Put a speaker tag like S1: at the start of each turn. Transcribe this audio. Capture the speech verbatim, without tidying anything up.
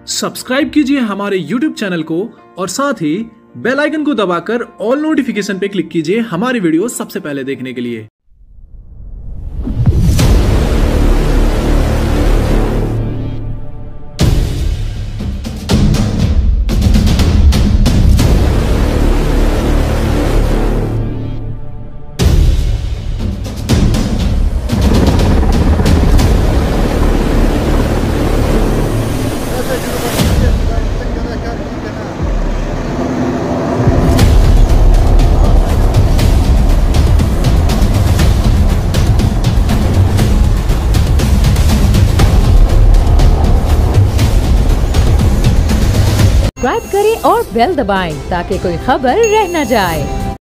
S1: Subscribe कीजिए हमारे YouTube channel को और साथ ही बेल आइकन को दबाकर ऑल नोटिफिकेशन पे क्लिक कीजिए हमारी वीडियो सबसे पहले देखने के लिए।
S2: सब्सक्राइब करें और बेल दबाएं ताकि कोई खबर रह न जाए।